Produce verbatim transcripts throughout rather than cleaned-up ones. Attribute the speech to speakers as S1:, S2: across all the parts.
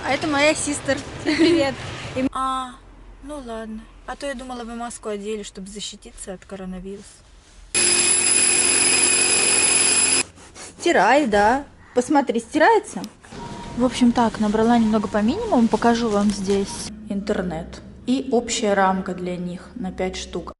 S1: А это моя сестра. Привет. И... А, ну ладно. А то я думала, вы маску одели, чтобы защититься от коронавируса. Стирай, да. Посмотри, стирается. В общем, так, набрала немного по минимуму. Покажу вам здесь интернет. И общая рамка для них на пять штук.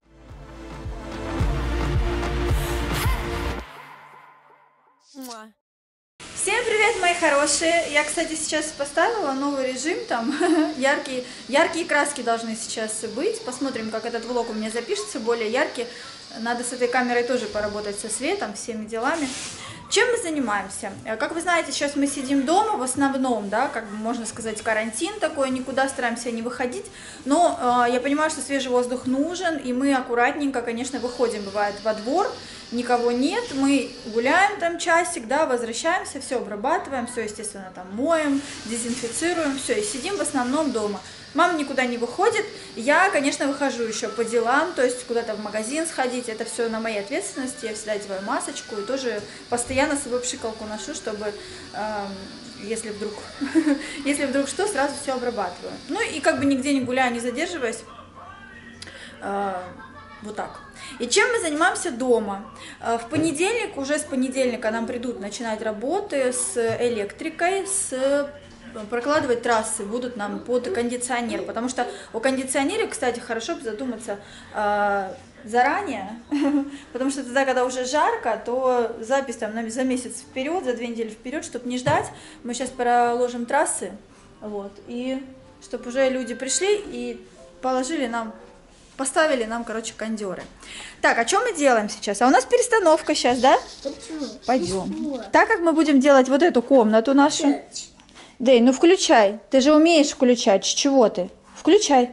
S1: Всем привет, мои хорошие! Я, кстати, сейчас поставила новый режим, там яркие, яркие краски должны сейчас быть. Посмотрим, как этот влог у меня запишется, более яркий. Надо с этой камерой тоже поработать со светом, всеми делами. Чем мы занимаемся? Как вы знаете, сейчас мы сидим дома в основном, да, как бы можно сказать, карантин такой, никуда стараемся не выходить, но э, я понимаю, что свежий воздух нужен, и мы аккуратненько, конечно, выходим, бывает, во двор, никого нет, мы гуляем там часик, да, возвращаемся, все обрабатываем, все, естественно, там моем, дезинфицируем, все, и сидим в основном дома. Мама никуда не выходит, я, конечно, выхожу еще по делам, то есть куда-то в магазин сходить, это все на моей ответственности, я всегда одеваю масочку и тоже постоянно с собой пшикалку ношу, чтобы, э, если вдруг, если вдруг что, сразу все обрабатываю. Ну и как бы нигде не гуляю, не задерживаясь, э, вот так. И чем мы занимаемся дома? В понедельник, уже с понедельника нам придут начинать работы с электрикой, с... прокладывать трассы будут нам под кондиционер, потому что у кондиционера, кстати, хорошо бы задуматься э, заранее, потому что тогда, когда уже жарко, то запись там на, за месяц вперед, за две недели вперед, чтобы не ждать, мы сейчас проложим трассы, вот, и чтобы уже люди пришли и положили нам, поставили нам, короче, кондеры. Так, а что мы делаем сейчас? А у нас перестановка сейчас, да? Пойдем. Так как мы будем делать вот эту комнату нашу. Дэй, ну включай. Ты же умеешь включать. С чего ты? Включай.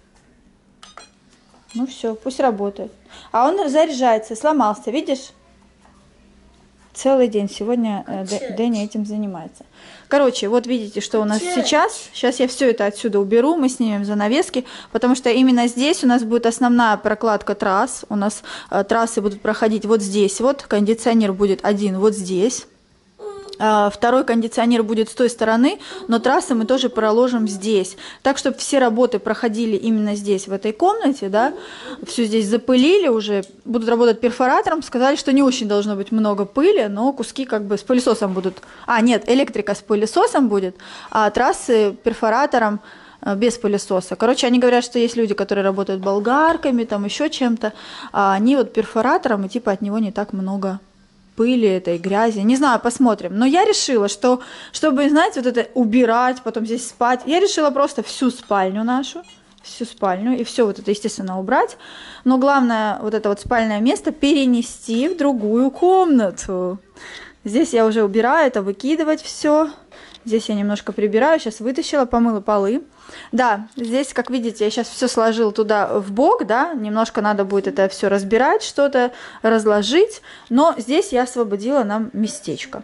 S1: Ну все, пусть работает. А он заряжается, сломался, видишь? Целый день сегодня э, Дэнни этим занимается. Короче, вот видите, что у нас сейчас. Сейчас я все это отсюда уберу, мы снимем занавески, потому что именно здесь у нас будет основная прокладка трасс. У нас э, трассы будут проходить вот здесь. Вот кондиционер будет один вот здесь. Второй кондиционер будет с той стороны, но трассы мы тоже проложим здесь. Так, чтобы все работы проходили именно здесь, в этой комнате, да, все здесь запылили уже, будут работать перфоратором, сказали, что не очень должно быть много пыли, но куски как бы с пылесосом будут. А, нет, электрика с пылесосом будет, а трассы перфоратором без пылесоса. Короче, они говорят, что есть люди, которые работают болгарками, там еще чем-то, а они вот перфоратором, и типа от него не так много пыли, этой грязи, не знаю, посмотрим. Но я решила, что, чтобы, знаете, вот это убирать, потом здесь спать, я решила просто всю спальню нашу, всю спальню, и все вот это, естественно, убрать. Но главное, вот это вот спальное место перенести в другую комнату. Здесь я уже убираю, это выкидывать все. Здесь я немножко прибираю, сейчас вытащила, помыла полы. Да, здесь, как видите, я сейчас все сложила туда в бок, да, немножко надо будет это все разбирать, что-то разложить, но здесь я освободила нам местечко.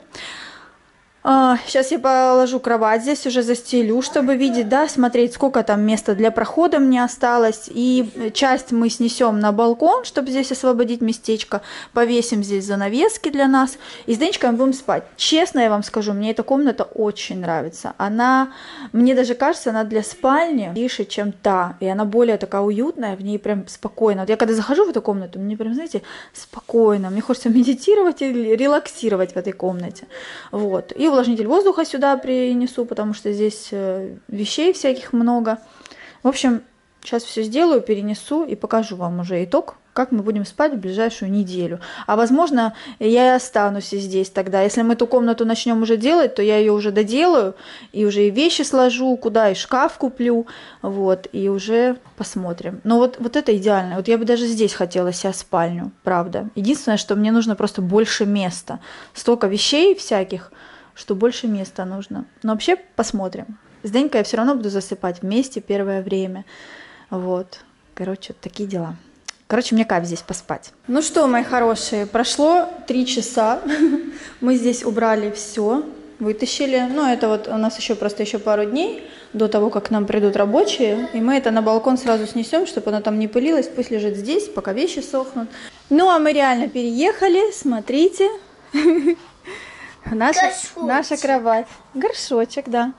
S1: Сейчас я положу кровать, здесь уже застелю, чтобы видеть, да, смотреть, сколько там места для прохода мне осталось. И часть мы снесем на балкон, чтобы здесь освободить местечко. Повесим здесь занавески для нас. И с Денечкой мы будем спать. Честно я вам скажу, мне эта комната очень нравится. Она, мне даже кажется, она для спальни тише, чем та. И она более такая уютная, в ней прям спокойно. Вот я когда захожу в эту комнату, мне прям, знаете, спокойно. Мне хочется медитировать или релаксировать в этой комнате. Вот. И увлажнитель воздуха сюда принесу, потому что здесь вещей всяких много. В общем, сейчас все сделаю, перенесу и покажу вам уже итог, как мы будем спать в ближайшую неделю. А возможно, я и останусь здесь тогда. Если мы эту комнату начнем уже делать, то я ее уже доделаю, и уже и вещи сложу, куда, и шкаф куплю, вот, и уже посмотрим. Но вот, вот это идеально. Вот я бы даже здесь хотела себе спальню, правда. Единственное, что мне нужно просто больше места. Столько вещей всяких, что больше места нужно. Но вообще посмотрим. С Денькой я все равно буду засыпать вместе первое время. Вот. Короче, вот такие дела. Короче, мне кайф здесь поспать. Ну что, мои хорошие, прошло три часа. Мы здесь убрали все, вытащили. Ну, это вот у нас еще просто еще пару дней до того, как к нам придут рабочие. И мы это на балкон сразу снесем, чтобы оно там не пылилось. Пусть лежит здесь, пока вещи сохнут. Ну, а мы реально переехали. Смотрите. Наша, наша кровать. Горшочек, да.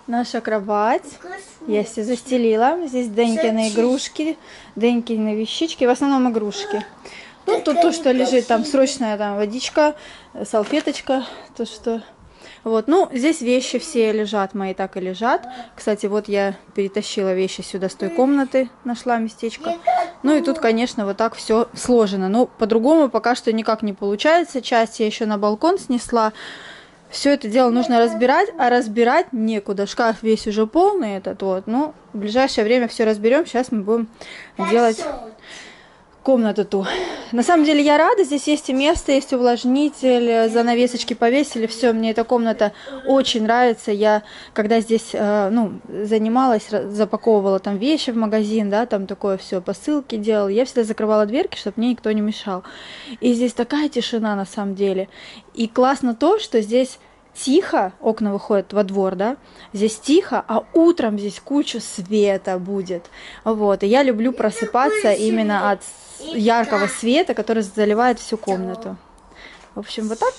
S1: наша кровать. Я все застелила. Здесь Денькины игрушки, Денькины вещички, в основном игрушки. Ну, тут то, что лежит, там срочная там водичка, салфеточка, то, что... Вот, ну, здесь вещи все лежат, мои так и лежат. Кстати, вот я перетащила вещи сюда с той комнаты, нашла местечко. Ну, и тут, конечно, вот так все сложено. Но по-другому пока что никак не получается. Часть я еще на балкон снесла. Все это дело нужно разбирать, а разбирать некуда. Шкаф весь уже полный этот вот. Ну, в ближайшее время все разберем. Сейчас мы будем делать... комнату ту. На самом деле я рада, здесь есть и место, есть увлажнитель, занавесочки повесили, все, мне эта комната очень нравится. Я, когда здесь, ну, занималась, запаковывала там вещи в магазин, да, там такое все, посылки делала, я всегда закрывала дверки, чтобы мне никто не мешал. И здесь такая тишина на самом деле. И классно то, что здесь тихо, окна выходят во двор, да, здесь тихо, а утром здесь куча света будет. Вот, и я люблю просыпаться именно от яркого света, который заливает всю комнату. В общем, вот так.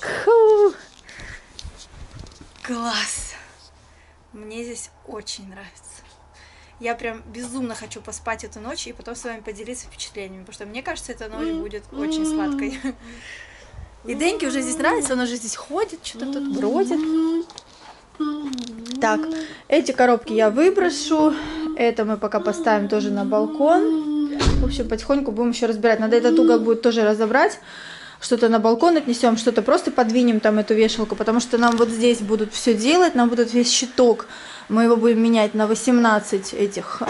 S1: Класс! Мне здесь очень нравится. Я прям безумно хочу поспать эту ночь и потом с вами поделиться впечатлениями, потому что мне кажется, эта ночь будет очень сладкой. И Деньке уже здесь нравится, он уже здесь ходит, что-то тут бродит. Так, эти коробки я выброшу. Это мы пока поставим тоже на балкон. В общем, потихоньку будем еще разбирать. Надо этот угол будет тоже разобрать. Что-то на балкон отнесем, что-то просто подвинем там эту вешалку, потому что нам вот здесь будут все делать, нам будут весь щиток. Мы его будем менять на восемнадцать этих...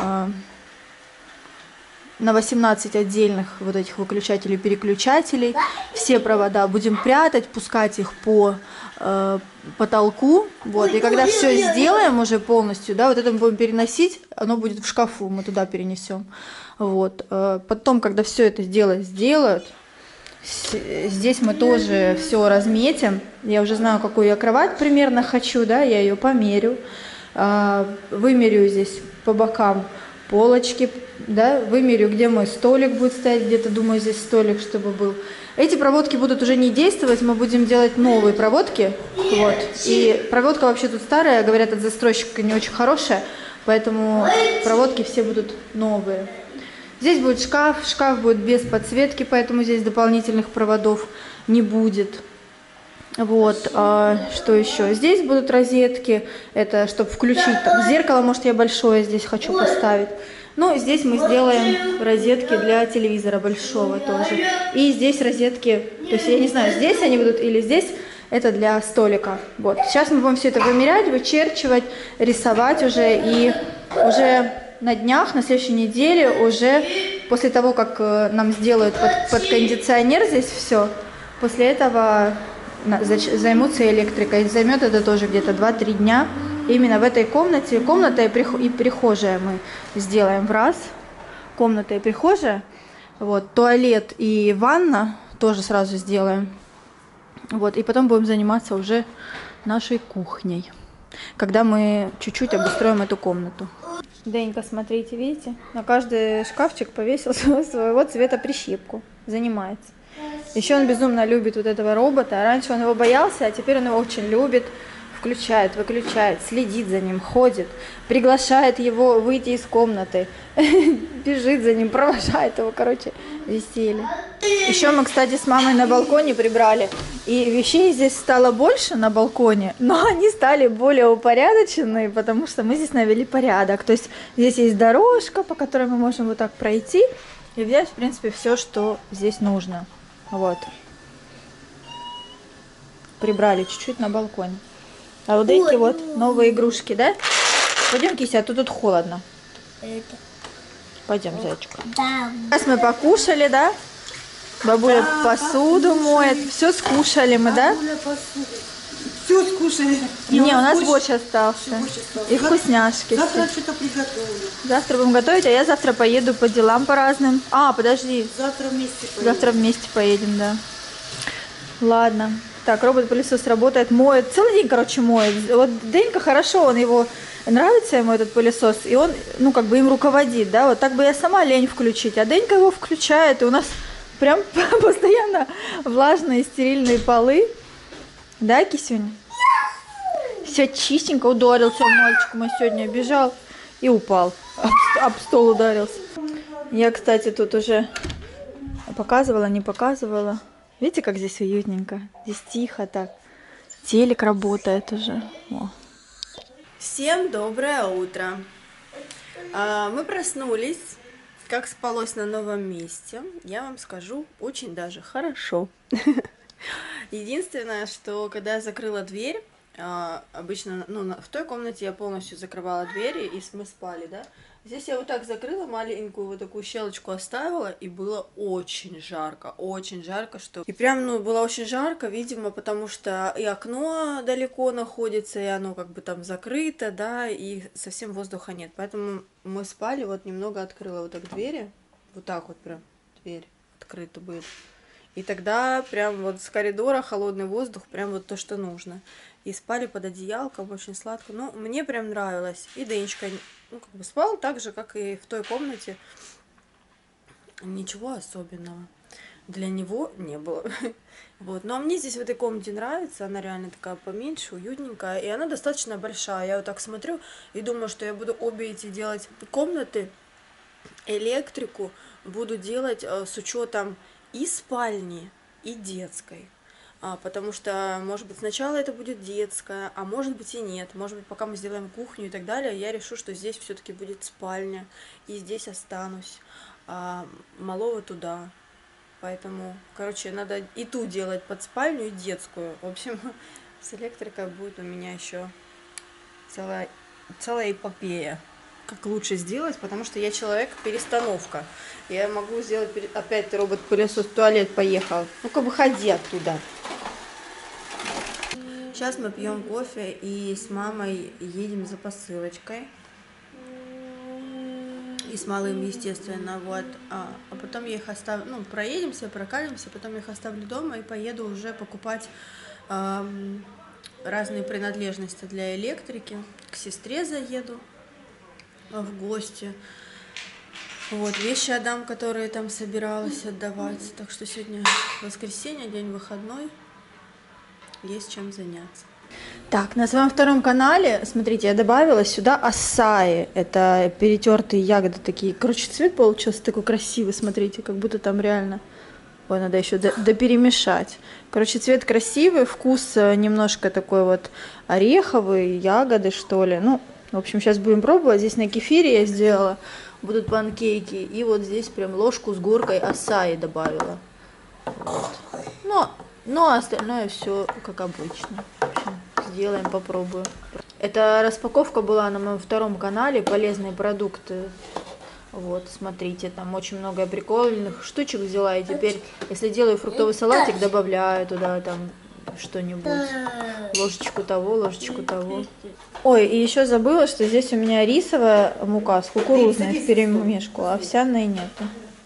S1: на восемнадцать отдельных вот этих выключателей, переключателей. Все провода будем прятать, пускать их по э, потолку. Вот. И когда все сделаем уже полностью, да, вот это мы будем переносить, оно будет в шкафу, мы туда перенесем. Вот. Потом, когда все это дело сделают, здесь мы тоже все разметим. Я уже знаю, какую я кровать примерно хочу, да, я ее померю. Вымерю здесь по бокам полочки, да, вымерю, где мой столик будет стоять, где-то, думаю, здесь столик, чтобы был. Эти проводки будут уже не действовать, мы будем делать новые проводки, вот. И проводка вообще тут старая, говорят, от застройщика не очень хорошая, поэтому проводки все будут новые. Здесь будет шкаф, шкаф будет без подсветки, поэтому здесь дополнительных проводов не будет. Вот, а, что еще? Здесь будут розетки, это чтобы включить, там, зеркало, может, я большое здесь хочу поставить. Ну, здесь мы сделаем розетки для телевизора большого тоже. И здесь розетки, то есть я не знаю, здесь они будут или здесь, это для столика. Вот, сейчас мы будем все это вымерять, вычерчивать, рисовать уже. И уже на днях, на следующей неделе, уже после того, как нам сделают под, под кондиционер здесь все, после этого... займутся электрикой. Займет это тоже где-то два-три дня. Именно в этой комнате. Комната и прихожая мы сделаем в раз. Комната и прихожая. Вот. Туалет и ванна тоже сразу сделаем. Вот. И потом будем заниматься уже нашей кухней. Когда мы чуть-чуть обустроим эту комнату. Денька, смотрите, видите? На каждый шкафчик повесил своего цвета прищепку. Занимается. Еще он безумно любит вот этого робота. Раньше он его боялся, а теперь он его очень любит. Включает, выключает, следит за ним, ходит, приглашает его выйти из комнаты, бежит за ним, провожает его, короче, веселье. Еще мы, кстати, с мамой на балконе прибрали, и вещей здесь стало больше на балконе, но они стали более упорядоченные, потому что мы здесь навели порядок. То есть здесь есть дорожка, по которой мы можем вот так пройти и взять, в принципе, все, что здесь нужно. Вот. Прибрали чуть-чуть на балконе. А у Деньки вот новые игрушки, да? Пойдем, Кися, а то тут холодно. Это. Пойдем, зайчик. Да. Сейчас мы покушали, да? Бабуля да, посуду моет. Все скушали мы, да?
S2: Все скушали.
S1: Не, у нас борщ остался. остался. И вкусняшки.
S2: Завтра что-то приготовлю.
S1: Завтра будем готовить, а я завтра поеду по делам по разным. А, подожди.
S2: Завтра вместе поедем.
S1: Завтра вместе поедем, да. Ладно. Так, робот-пылесос работает, моет. Целый день, короче, моет. Вот Денька хорошо, он его... Нравится ему этот пылесос, и он, ну, как бы им руководит, да. Вот так бы я сама лень включить, а Денька его включает, и у нас прям постоянно влажные стерильные полы. Да, Кисюня? все чистенько, ударился мальчик мой сегодня, бежал и упал, об, об стол ударился. Я, кстати, тут уже показывала, не показывала. Видите, как здесь уютненько, здесь тихо так. Телек работает уже. О.
S3: Всем доброе утро. А, мы проснулись. Как спалось на новом месте, я вам скажу, очень даже хорошо. Единственное, что когда я закрыла дверь, обычно, ну, в той комнате я полностью закрывала двери, и мы спали, да? Здесь я вот так закрыла, маленькую вот такую щелочку оставила, и было очень жарко, очень жарко, что... И прям, ну, было очень жарко, видимо, потому что и окно далеко находится, и оно как бы там закрыто, да, и совсем воздуха нет. Поэтому мы спали, вот немного открыла вот так двери, вот так вот прям дверь открыта будет. И тогда прям вот с коридора холодный воздух, прям вот то, что нужно. И спали под одеялком, очень сладко. Ну, мне прям нравилось. И Денечка, ну, как бы спал так же, как и в той комнате. Ничего особенного для него не было. Вот. Ну, а мне здесь в этой комнате нравится. Она реально такая поменьше, уютненькая. И она достаточно большая. Я вот так смотрю и думаю, что я буду обе эти делать комнаты, электрику буду делать с учетом и спальни, и детской. А, потому что, может быть, сначала это будет детская, а может быть и нет. Может быть, пока мы сделаем кухню и так далее, я решу, что здесь все-таки будет спальня, и здесь останусь. А малого туда. Поэтому, короче, надо и ту делать под спальню, и детскую. В общем, с электрикой будет у меня еще целая, целая эпопея. Как лучше сделать, потому что я человек-перестановка. Я могу сделать... Опять робот-пылесос в туалет поехал. Ну-ка, выходи оттуда. Сейчас мы пьем кофе и с мамой едем за посылочкой. И с малым, естественно, вот. А, а потом я их оставлю... Ну, проедемся, прокатимся, потом я их оставлю дома и поеду уже покупать эм, разные принадлежности для электрики. К сестре заеду в гости. Вот, вещи отдам, которые там собиралась отдавать. Так что сегодня воскресенье, день выходной. Есть чем заняться.
S1: Так, на своем втором канале, смотрите, я добавила сюда ассаи. Это перетертые ягоды такие. Короче, цвет получился такой красивый, смотрите, как будто там реально... Ой, надо еще доперемешать. Короче, цвет красивый, вкус немножко такой вот ореховый, ягоды, что ли. Ну, в общем, сейчас будем пробовать. Здесь на кефире я сделала. Будут панкейки. И вот здесь прям ложку с горкой ассаи добавила. Вот. Но, но остальное все как обычно. В общем, сделаем, попробуем. Это распаковка была на моем втором канале. Полезные продукты. Вот, смотрите, там очень много прикольных штучек взяла. И теперь, если делаю фруктовый салатик, добавляю туда там что-нибудь. Ложечку того, ложечку того. Ой, и еще забыла, что здесь у меня рисовая мука с кукурузной в перемешку, а овсяной нету.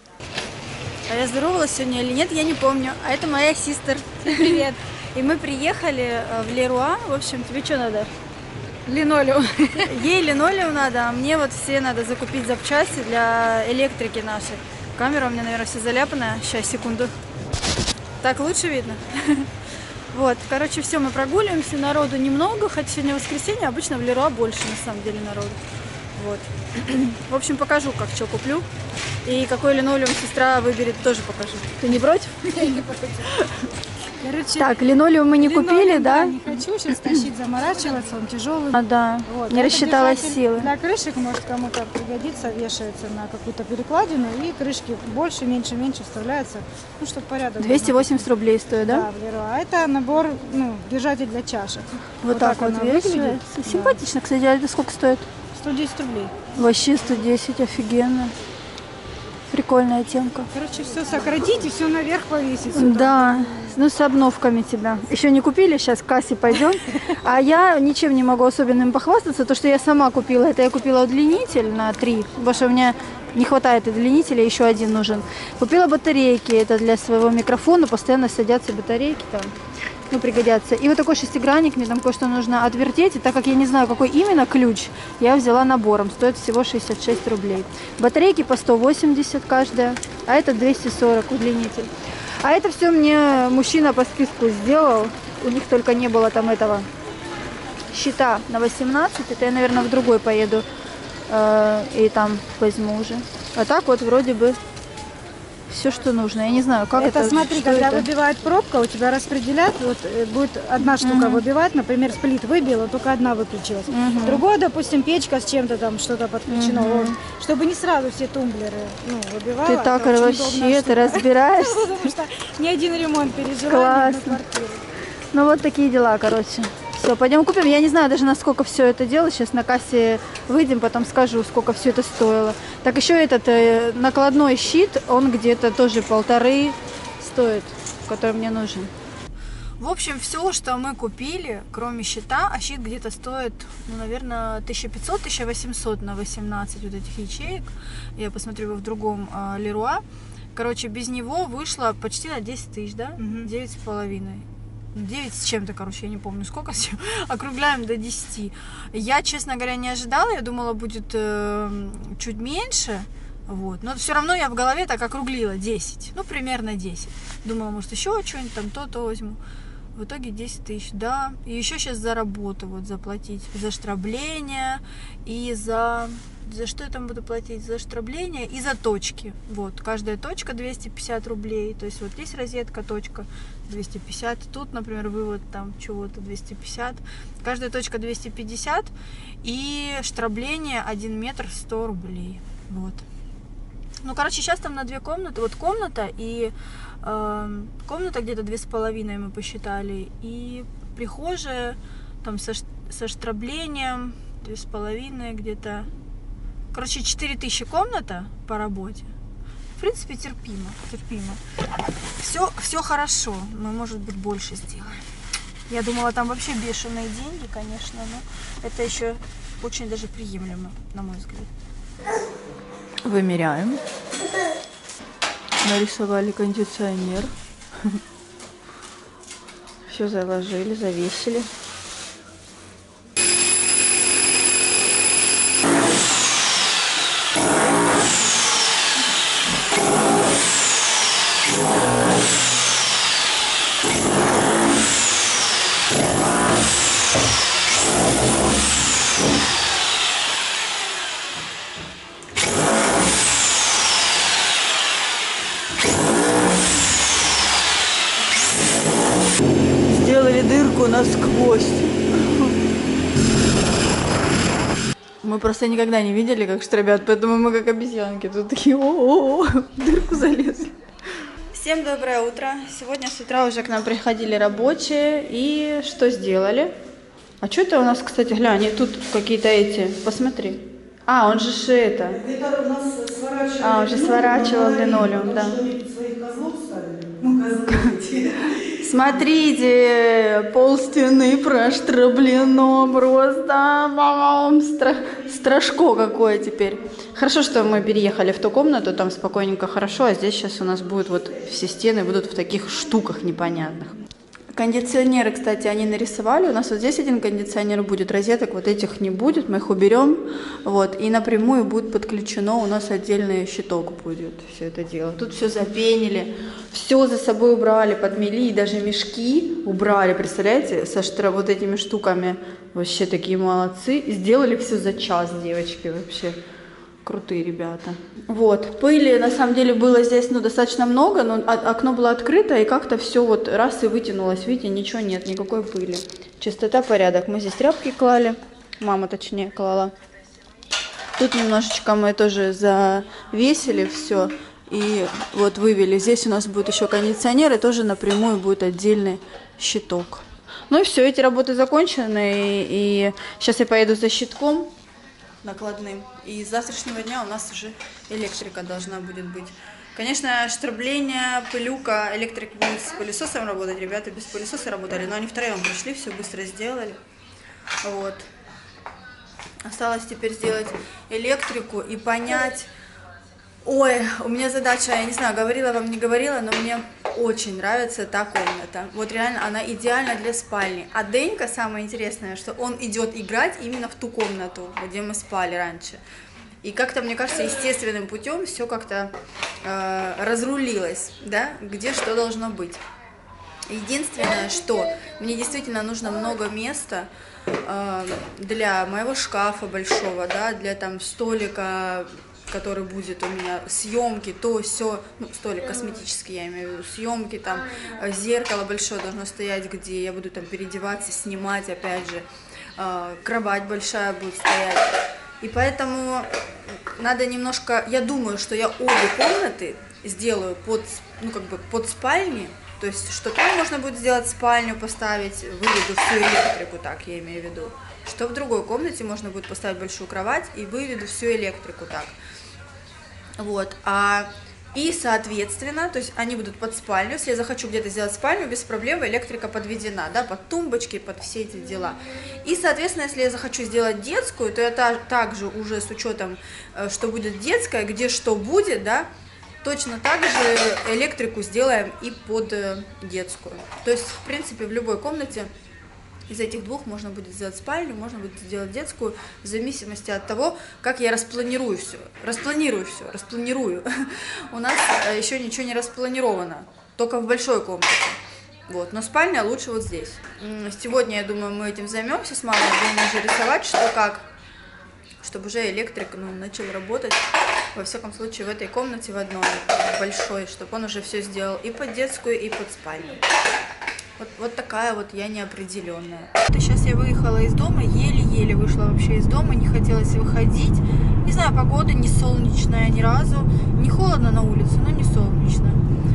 S4: А я здоровалась сегодня или нет, я не помню. А это моя сестра. Привет. И мы приехали в Леруа. В общем, тебе что надо? Линолеум. Ей линолеум надо, а мне вот все надо закупить запчасти для электрики нашей. Камера у меня, наверное, вся заляпанная. Сейчас, секунду. Так лучше видно? Вот, короче, все, мы прогуливаемся, народу немного, хотя сегодня воскресенье, обычно в Леруа больше, на самом деле, народу. Вот. В общем, покажу, как что куплю. И какой линолеум сестра выберет, тоже покажу. Ты не против? Я не против. Короче, так, линолеум мы не линолеум, купили, да?
S5: Не хочу сейчас тащить, заморачиваться, он тяжелый.
S1: А, да, вот. Не рассчитала силы.
S5: Для крышек может кому-то пригодится, вешается на какую-то перекладину, и крышки больше, меньше, меньше вставляются, ну, чтобы порядок.
S1: двести восемьдесят рублей стоит, да?
S5: Да, в Леруа. А это набор, ну, держатель для чашек.
S1: Вот, вот так, так вот выглядит. Симпатично, да. Кстати, а это сколько стоит?
S5: сто десять рублей.
S1: Вообще сто десять, офигенно. Прикольная темка.
S5: Короче, все сократить и все наверх повесить.
S1: Сюда. Да, ну с обновками тебя. Еще не купили, сейчас к кассе пойдем. А я ничем не могу особенным похвастаться. То, что я сама купила, это я купила удлинитель на три. Потому что у меня не хватает удлинителя, еще один нужен. Купила батарейки, это для своего микрофона. Постоянно садятся батарейки там. Ну, пригодятся. И вот такой шестигранник, мне там кое-что нужно отвертеть. И так как я не знаю, какой именно ключ, я взяла набором. Стоит всего шестьдесят шесть рублей. Батарейки по сто восемьдесят каждая, а это двести сорок удлинитель. А это все мне мужчина по списку сделал. У них только не было там этого щита на восемнадцать, это я, наверное, в другой поеду э, и там возьму уже. А так вот вроде бы все, что нужно. Я не знаю, как это.
S5: Это смотри,
S1: что
S5: когда
S1: это?
S5: выбивает пробка, у тебя распределят, вот э, будет одна штука
S1: Мгм.
S5: выбивать, например, сплит выбила, только одна выключилась.
S1: Мгм.
S5: Другое, допустим, печка с чем-то там, что-то подключено,
S1: Мгм.
S5: вот, чтобы не сразу все тумблеры ну, выбивала.
S1: Ты так
S5: это очень
S1: вообще,
S5: удобная
S1: ты
S5: штука.
S1: разбираешься.
S5: Потому что ни один ремонт пережила
S1: Классно.
S5: на квартире.
S1: Ну вот такие дела, короче. Все, пойдем купим. Я не знаю даже, насколько все это дело. Сейчас на кассе выйдем, потом скажу, сколько все это стоило. Так еще этот э, накладной щит, он где-то тоже полторы стоит, который мне нужен. В общем, все, что мы купили, кроме щита, а щит где-то стоит, ну, наверное, тысяча пятьсот - тысяча восемьсот на восемнадцать вот этих ячеек. Я посмотрю его в другом э, Леруа. Короче, без него вышло почти на десять тысяч, да? девять с половиной. девять с чем-то, короче, я не помню сколько, округляем до десяти. Я, честно говоря, не ожидала, я думала, будет э, чуть меньше, вот. Но все равно я в голове так округлила десять, ну, примерно десять. Думала, может, еще что-нибудь там, то-то возьму. В итоге десять тысяч, да. И еще сейчас за работу вот заплатить, за штрабление и за... За что я там буду платить? За штрабление и за точки. Вот, каждая точка двести пятьдесят рублей. То есть вот здесь розетка, точка двести пятьдесят. Тут, например, вывод там чего-то двести пятьдесят. Каждая точка двести пятьдесят. И штрабление один метр сто рублей. Вот. Ну, короче, сейчас там на две комнаты. Вот комната и э, комната где-то две с половиной мы посчитали. И прихожая там со, со штраблением две с половиной где-то. Короче, четыре тысячи комната по работе. В принципе, терпимо, терпимо. Все, все хорошо. Мы, может быть, больше сделаем. Я думала, там вообще бешеные деньги, конечно, но это еще очень даже приемлемо, на мой взгляд. Вымеряем. Нарисовали кондиционер. Все заложили, завесили. Сделали дырку насквозь. Мы просто никогда не видели, как штробят, поэтому мы как обезьянки. Тут такие, о-о-о, в дырку залезли. Всем доброе утро. Сегодня с утра уже к нам приходили рабочие. И что сделали? А что это у нас, кстати, глянь, тут какие-то эти, посмотри. А, он же ж это.
S2: Это у нас сворачивали.
S1: А, он же сворачивал линолеум, да.
S2: Своих козлов ставили. Ну, козлы эти.
S1: Смотрите, пол стены проштраблено просто. Стра... Страшко какое теперь. Хорошо, что мы переехали в ту комнату, там спокойненько хорошо, а здесь сейчас у нас будут вот все стены будут в таких штуках непонятных. Кондиционеры, кстати, они нарисовали. У нас вот здесь один кондиционер будет, розеток вот этих не будет, мы их уберем. Вот, и напрямую будет подключено, у нас отдельный щиток будет все это дело. Тут все запенили, все за собой убрали, подмели, и даже мешки убрали, представляете, со штра... вот этими штуками. Вообще такие молодцы. Сделали все за час, девочки, вообще. Крутые ребята. Вот. Пыли, на самом деле, было здесь, ну, достаточно много, но окно было открыто, и как-то все вот раз и вытянулось. Видите, ничего нет, никакой пыли. Чистота, порядок. Мы здесь тряпки клали. Мама, точнее, клала. Тут немножечко мы тоже завесили все. И вот вывели. Здесь у нас будет еще кондиционер, и тоже напрямую будет отдельный щиток. Ну и все, эти работы закончены. И, и сейчас я поеду за щитком накладным. И с завтрашнего дня у нас уже электрика должна будет быть. Конечно, штрабление, пылюка, электрик будет с пылесосом работать. Ребята без пылесоса работали, но они втроем пришли, все быстро сделали. Вот. Осталось теперь сделать электрику и понять... Ой, у меня задача, я не знаю, говорила вам, не говорила, но мне очень нравится та комната. Вот реально она идеальна для спальни. А Денька, самое интересное, что он идет играть именно в ту комнату, где мы спали раньше. И как-то, мне кажется, естественным путем все как-то э, разрулилось, да, где что должно быть. Единственное, что мне действительно нужно много места
S3: э, для моего шкафа большого, да, для там столика, который будет у меня, съемки, то все, ну, столик косметический, я имею в виду, съемки, там, зеркало большое должно стоять, где я буду там переодеваться, снимать, опять же, э, кровать большая будет стоять. И поэтому надо немножко, я думаю, что я обе комнаты сделаю под, ну, как бы под спальни, то есть, что там можно будет сделать спальню, поставить, выведу всю электрику, так я имею в виду, что в другой комнате можно будет поставить большую кровать и выведу всю электрику так. Вот, а, и, соответственно, то есть они будут под спальню, если я захочу где-то сделать спальню, без проблем электрика подведена, да, под тумбочки, под все эти дела. И, соответственно, если я захочу сделать детскую, то я та, также уже с учетом, что будет детская, где что будет, да, точно так же электрику сделаем и под детскую. То есть, в принципе, в любой комнате из этих двух можно будет сделать спальню, можно будет сделать детскую, в зависимости от того, как я распланирую все. Распланирую все, распланирую. У нас еще ничего не распланировано, только в большой комнате. Вот, но спальня лучше вот здесь. Сегодня, я думаю, мы этим займемся с мамой, будем уже рисовать, что как, чтобы уже электрик, ну, начал работать. Во всяком случае, в этой комнате, в одной большой, чтобы он уже все сделал и под детскую, и под спальню. Вот, вот такая вот я неопределенная.
S4: Сейчас я выехала из дома, еле-еле вышла вообще из дома, не хотелось выходить. Не знаю, погода не солнечная ни разу, не холодно на улице, но не солнечно.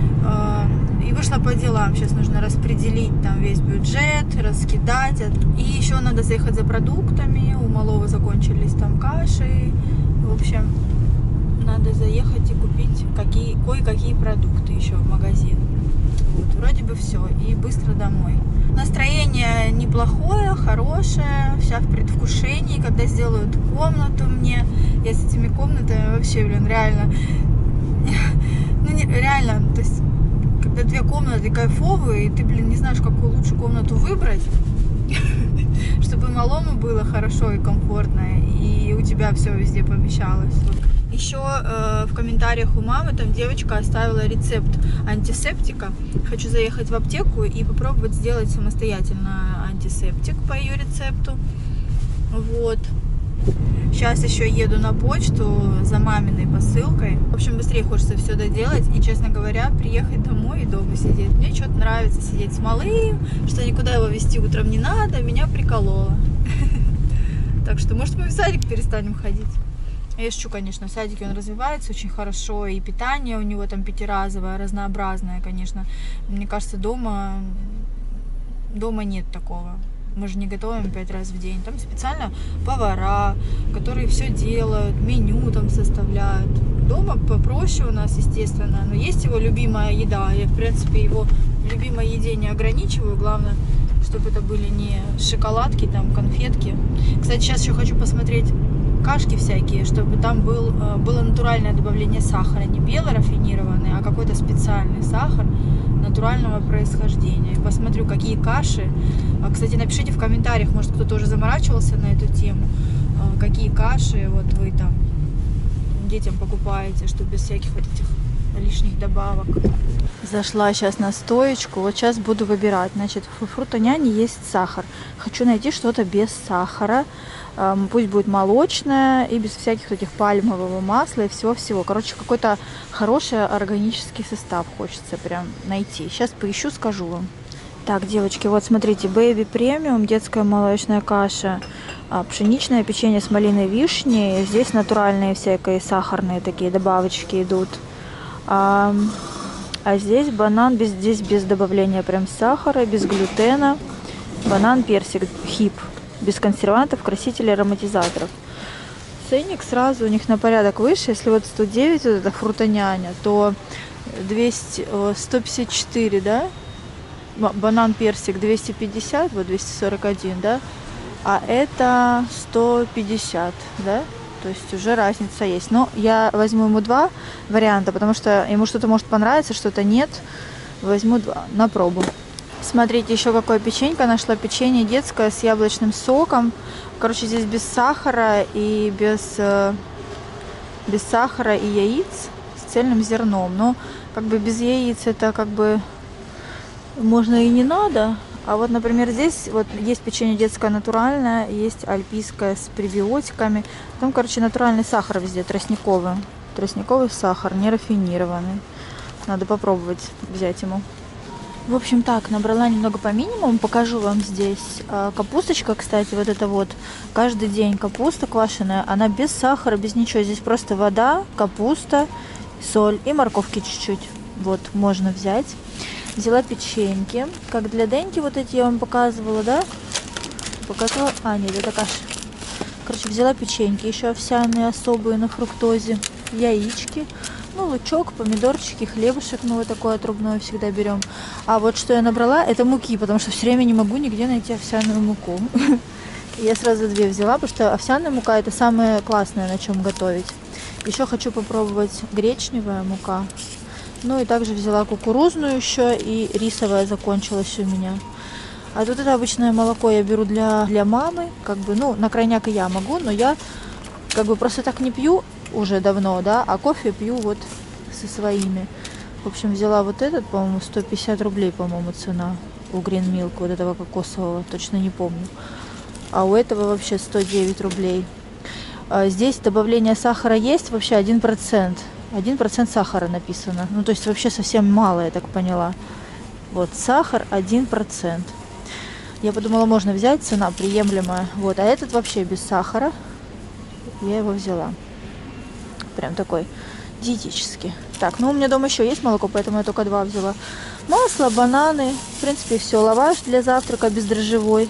S4: И вышла по делам, сейчас нужно распределить там весь бюджет, раскидать. И еще надо заехать за продуктами, у малого закончились там каши. В общем, надо заехать и купить какие, кое-какие продукты еще в магазин. Вот, вроде бы все, и быстро домой. Настроение неплохое, хорошее, вся в предвкушении, когда сделают комнату мне. Я с этими комнатами вообще, блин, реально, ну не, реально, то есть, когда две комнаты кайфовые, и ты, блин, не знаешь, какую лучше комнату выбрать, чтобы малому было хорошо и комфортно, и у тебя все везде помещалось. Еще э, в комментариях у мамы там девочка оставила рецепт антисептика. Хочу заехать в аптеку и попробовать сделать самостоятельно антисептик по ее рецепту. Вот. Сейчас еще еду на почту за маминой посылкой. В общем, быстрее хочется все доделать. И, честно говоря, приехать домой и дома сидеть. Мне что-то нравится сидеть с малым, что никуда его везти утром не надо. Меня прикололо. Так что, может, мы в садик перестанем ходить. Я шучу, конечно, в садике он развивается очень хорошо, и питание у него там пятиразовое, разнообразное, конечно. Мне кажется, дома, дома нет такого. Мы же не готовим пять раз в день. Там специально повара, которые все делают, меню там составляют. Дома попроще у нас, естественно, но есть его любимая еда. Я, в принципе, его любимой еде не ограничиваю. Главное, чтобы это были не шоколадки, там, конфетки. Кстати, сейчас еще хочу посмотреть кашки всякие, чтобы там был, было натуральное добавление сахара, не белорафинированный, а какой-то специальный сахар натурального происхождения. И посмотрю, какие каши. Кстати, напишите в комментариях, может, кто-то уже заморачивался на эту тему, какие каши вот вы там детям покупаете, чтобы без всяких вот этих лишних добавок.
S1: Зашла сейчас на стоечку, вот сейчас буду выбирать. Значит, в фрутоняне есть сахар. Хочу найти что-то без сахара. Пусть будет молочное и без всяких этих пальмового масла и всего-всего. Короче, какой-то хороший органический состав хочется прям найти. Сейчас поищу, скажу вам. Так, девочки, вот смотрите, Baby Premium, детская молочная каша, пшеничное печенье с малиной и вишней. Здесь натуральные всякие сахарные такие добавочки идут. А, а здесь банан, без, здесь без добавления прям сахара, без глютена. Банан, персик, хип. Без консервантов, красителей, ароматизаторов. Ценник сразу у них на порядок выше. Если вот сто девять, вот это фрутоняня, то двести, сто пятьдесят четыре, да? Банан, персик двести пятьдесят, вот двести сорок один, да? А это сто пятьдесят, да? То есть уже разница есть. Но я возьму ему два варианта, потому что ему что-то может понравиться, что-то нет. Возьму два на пробу. Смотрите, еще какое печенька нашла. Печенье детское с яблочным соком. Короче, здесь без сахара и без, без сахара и яиц с цельным зерном. Но как бы без яиц это как бы можно и не надо. А вот, например, здесь вот есть печенье детское натуральное, есть альпийское с пребиотиками. Там, короче, натуральный сахар везде, тростниковый. Тростниковый сахар, не рафинированный. Надо попробовать взять ему. В общем, так, набрала немного по минимуму. Покажу вам здесь. Капусточка, кстати, вот это вот. Каждый день капуста квашеная. Она без сахара, без ничего. Здесь просто вода, капуста, соль и морковки чуть-чуть. Вот, можно взять. Взяла печеньки, как для Деньки, вот эти я вам показывала, да? Показывала? А, нет, это каша. Короче, взяла печеньки, еще овсяные, особые, на фруктозе, яички, ну, лучок, помидорчики, хлебушек, ну, вот такой отрубной всегда берем. А вот что я набрала, это муки, потому что все время не могу нигде найти овсяную муку. Я сразу две взяла, потому что овсяная мука это самое классное, на чем готовить. Еще хочу попробовать гречневая мука. Ну и также взяла кукурузную еще, и рисовая закончилась у меня. А тут это обычное молоко я беру для, для мамы, как бы, ну, на крайняк и я могу, но я как бы просто так не пью уже давно, да, а кофе пью вот со своими. В общем, взяла вот этот, по-моему, сто пятьдесят рублей, по-моему, цена у Green Milk, вот этого кокосового, точно не помню. А у этого вообще сто девять рублей. А здесь добавление сахара есть, вообще один процент. один процент сахара написано. Ну, то есть вообще совсем мало, я так поняла. Вот, сахар один процент. Я подумала, можно взять, цена приемлемая. Вот, а этот вообще без сахара. Я его взяла. Прям такой диетический. Так, ну у меня дома еще есть молоко, поэтому я только два взяла. Масло, бананы. В принципе, все. Лаваш для завтрака бездрожжевой.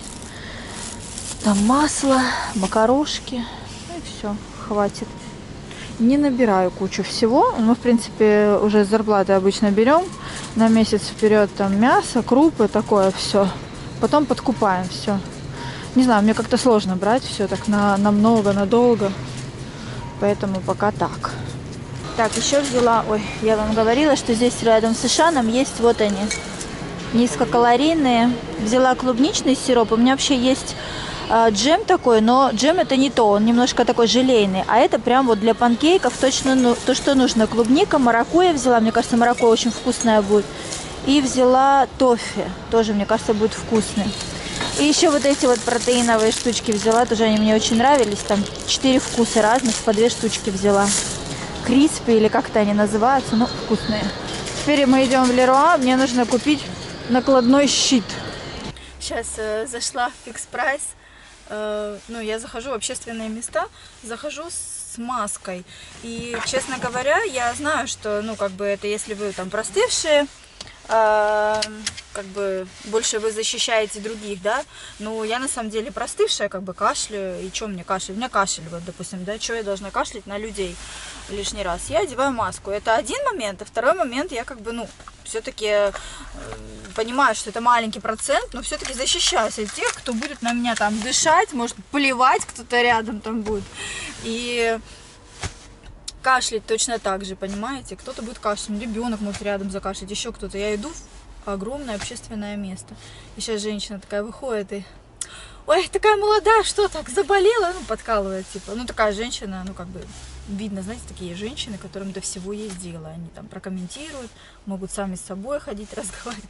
S1: Там масло, макарошки. Ну и все, хватит. Не набираю кучу всего. Мы, в принципе, уже с зарплаты обычно берем на месяц вперед там мясо, крупы, такое все. Потом подкупаем все. Не знаю, мне как-то сложно брать все так на, на много, надолго. Поэтому пока так. Так, еще взяла... Ой, я вам говорила, что здесь рядом с Ишаном есть вот они. Низкокалорийные. Взяла клубничный сироп. У меня вообще есть... джем такой, но джем это не то, он немножко такой желейный, а это прям вот для панкейков точно ну, то, что нужно. Клубника, маракуйя взяла, мне кажется, маракуйя очень вкусная будет. И взяла тоффи, тоже, мне кажется, будет вкусный. И еще вот эти вот протеиновые штучки взяла, тоже они мне очень нравились, там четыре вкуса разных, по две штучки взяла. Криспи или как-то они называются, ну, вкусные. Теперь мы идем в Леруа, мне нужно купить накладной щит. Сейчас э, зашла в Fix Price. Ну, я захожу в общественные места, захожу с маской. И, честно говоря, я знаю, что, ну, как бы это, если вы там простывшие, э, как бы больше вы защищаете других, да. Ну, я на самом деле простывшая, как бы кашляю. И что мне кашлять? У меня кашель, вот, допустим, да, что я должна кашлять на людей лишний раз? Я одеваю маску. Это один момент, а второй момент, я как бы, ну, все-таки э, понимаю, что это маленький процент, но все-таки защищаюсь от тех, кто будет на меня там дышать, может плевать, кто-то рядом там будет. И кашлять точно так же, понимаете? Кто-то будет кашлять, ребенок может рядом закашлять, еще кто-то. Я иду в огромное общественное место. И сейчас женщина такая выходит и... Ой, такая молодая, что так, заболела? Ну, подкалывает, типа. Ну, такая женщина, ну, как бы... Видно, знаете, такие женщины, которым до всего есть дело. Они там прокомментируют, могут сами с собой ходить, разговаривать.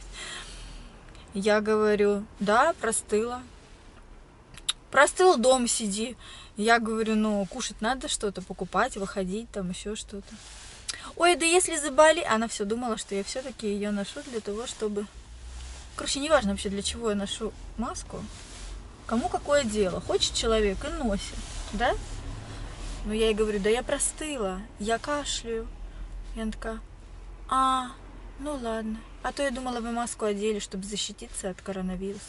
S1: Я говорю, да, простыла. Простыл, дома сиди. Я говорю, ну, кушать надо что-то, покупать, выходить, там еще что-то. Ой, да если заболе... Она все думала, что я все-таки ее ношу для того, чтобы... Короче, неважно вообще, для чего я ношу маску. Кому какое дело. Хочет человек и носит, да? Но я ей говорю, да я простыла, я кашляю. И она такая, а, ну ладно. А то я думала, вы маску одели, чтобы защититься от коронавируса.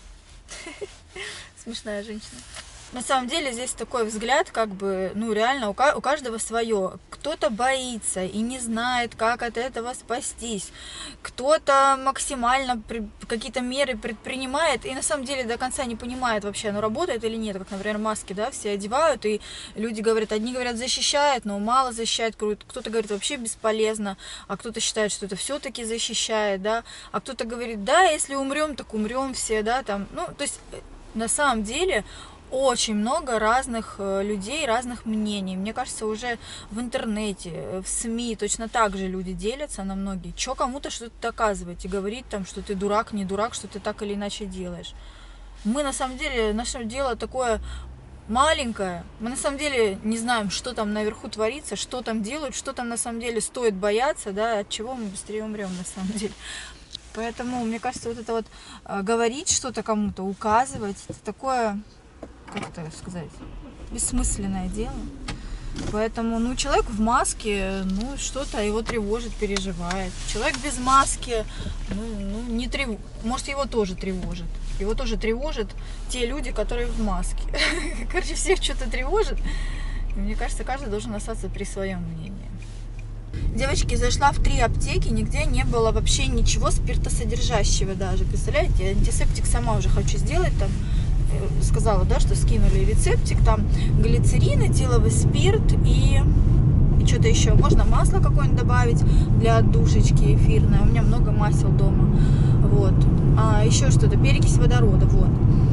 S1: Смешная женщина. На самом деле здесь такой взгляд, как бы, ну реально, у каждого свое. Кто-то боится и не знает, как от этого спастись. Кто-то максимально какие-то меры предпринимает и на самом деле до конца не понимает вообще, оно работает или нет. Как, например, маски, да, все одевают, и люди говорят, одни говорят, защищает, но мало защищает. Кто-то говорит, вообще бесполезно, а кто-то считает, что это все-таки защищает, да. А кто-то говорит, да, если умрем, так умрем все, да, там. Ну, то есть, на самом деле... очень много разных людей, разных мнений. Мне кажется, уже в интернете, в СМИ точно так же люди делятся на многие. Чё кому-то что-то доказывать и говорить там, что ты дурак, не дурак, что ты так или иначе делаешь. Мы на самом деле, наше дело такое маленькое. Мы на самом деле не знаем, что там наверху творится, что там делают, что там на самом деле стоит бояться, да, от чего мы быстрее умрем на самом деле. Поэтому, мне кажется, вот это вот говорить что-то кому-то, указывать, это такое... как это сказать, бессмысленное дело. Поэтому, ну, человек в маске, ну, что-то его тревожит, переживает. Человек без маски, ну, ну не трев... может, его тоже тревожит. Его тоже тревожат те люди, которые в маске. Короче, всех что-то тревожит. И мне кажется, каждый должен остаться при своем мнении. Девочки, зашла в три аптеки, нигде не было вообще ничего спиртосодержащего даже. Представляете, антисептик сама уже хочу сделать там. Сказала, да, что скинули рецептик, там глицерин, этиловый спирт и, и что-то еще. Можно масло какое-нибудь добавить для отдушечки эфирное. У меня много масел дома. Вот. А еще что-то, перекись водорода, вот.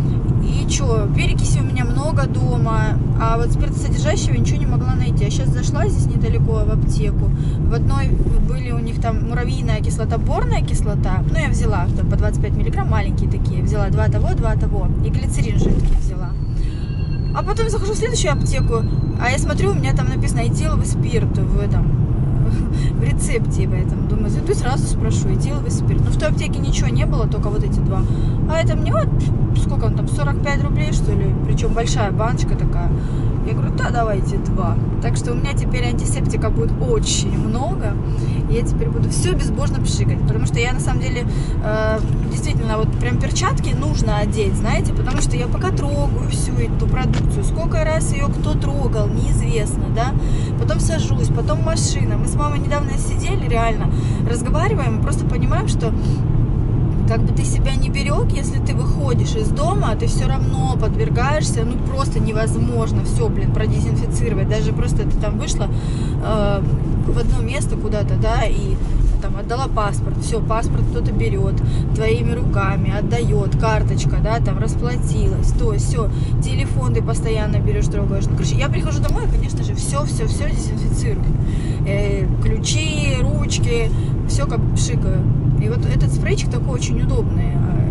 S1: И что, перекиси у меня много дома, а вот спиртосодержащего ничего не могла найти. Я сейчас зашла здесь недалеко в аптеку. В одной были у них там муравьиная кислота, борная кислота. Ну, я взяла там, по двадцать пять миллиграмм, маленькие такие. Взяла два того, два того. И глицерин жидкий взяла. А потом захожу в следующую аптеку, а я смотрю, у меня там написано этиловый спирт в этом, в рецепте в этом. Думаю, зайду сразу спрошу, этиловый спирт. Но в той аптеке ничего не было, только вот эти два. А это мне вот, сколько он там, сорок пять рублей, что ли? Причем большая баночка такая. Я говорю, да, давайте два. Так что у меня теперь антисептика будет очень много. И я теперь буду все безбожно пшикать. Потому что я, на самом деле, э, действительно, вот прям перчатки нужно одеть, знаете. Потому что я пока трогаю всю эту продукцию. Сколько раз ее кто трогал, неизвестно, да. Потом сажусь, потом машина. Мы с мамой недавно сидели, реально, разговариваем и просто понимаем, что... как бы ты себя не берег, если ты выходишь из дома, ты все равно подвергаешься, ну просто невозможно все, блин, продезинфицировать. Даже просто ты там вышла э, в одно место куда-то, да, и там отдала паспорт, все, паспорт кто-то берет твоими руками, отдает, карточка, да, там расплатилась, то все, телефон ты постоянно берешь, трогаешь. Ну, короче, я прихожу домой, конечно же, все, все, все дезинфицирую. Э, ключи, ручки, все как пшикаю. И вот этот спрейчик такой очень удобный.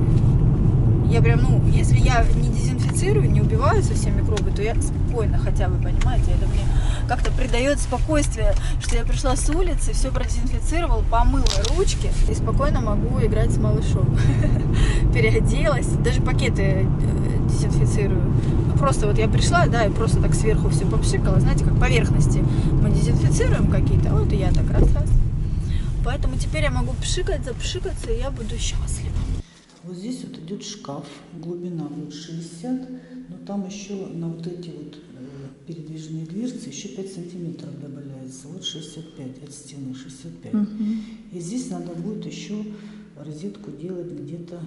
S1: Я прям, ну, если я не дезинфицирую, не убиваю совсем микробы, то я спокойно хотя бы, понимаете, это мне как-то придает спокойствие, что я пришла с улицы, все продезинфицировала, помыла ручки и спокойно могу играть с малышом. Переоделась, даже пакеты дезинфицирую. Просто вот я пришла, да, и просто так сверху все попшикала, знаете, как поверхности мы дезинфицируем какие-то, вот и я так раз-раз. Поэтому теперь я могу пшикать, запшикаться, и я буду счастлива.
S2: Вот здесь вот идет шкаф, глубина будет шестьдесят, но там еще на вот эти вот э, передвижные дверцы еще пять сантиметров добавляется. Вот шестьдесят пять, от стены шестьдесят пять. Угу. И здесь надо будет еще розетку делать где-то,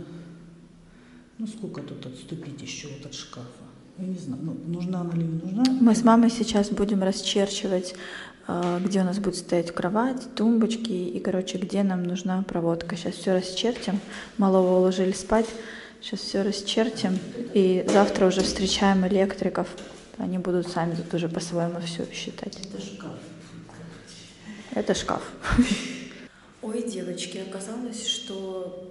S2: ну сколько тут отступить еще вот от шкафа. Я не знаю, ну, нужна она или не нужна.
S1: Мы с мамой сейчас будем расчерчивать, где у нас будет стоять кровать, тумбочки и, короче, где нам нужна проводка. Сейчас все расчертим. Малого уложили спать. Сейчас все расчертим. И завтра уже встречаем электриков. Они будут сами тут уже по-своему все считать.
S2: Это шкаф.
S1: Это шкаф.
S3: Ой, девочки, оказалось, что...